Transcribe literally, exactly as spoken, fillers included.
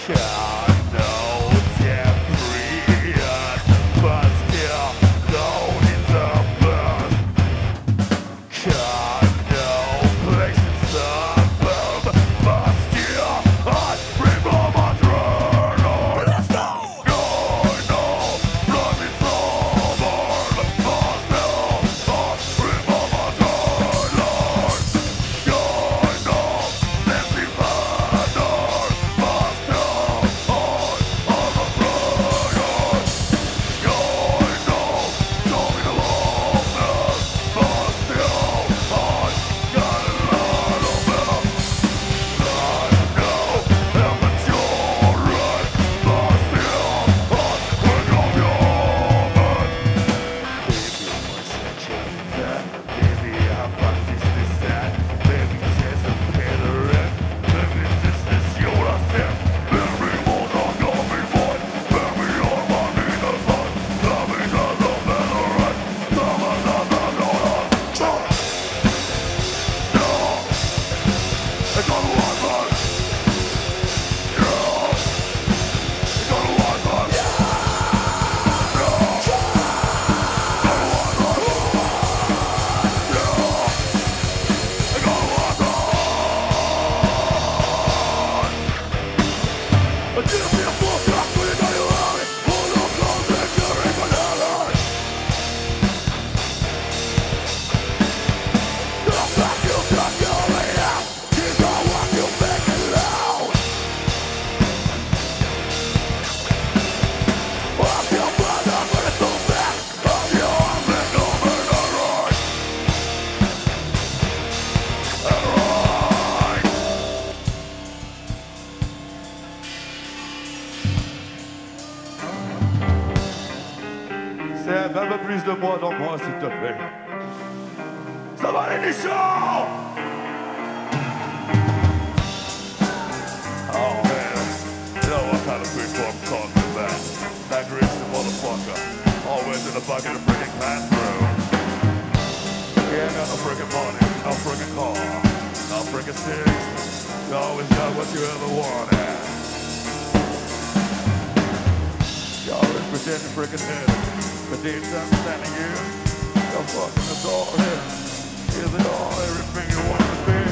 C'est un peu plus de moi dans moi, s'il te plaît. Ça va les nichons! Oh man, you know what kind of people I'm talking about. That greasy motherfucker, always in the bucket of freaking classroom. He ain't got no freaking money, no freaking car, no freaking sticks. You always got what you ever wanted. You always pretend to freaking hit it. But deep down standing you, you're fucking adore him. Is it all everything you want to be?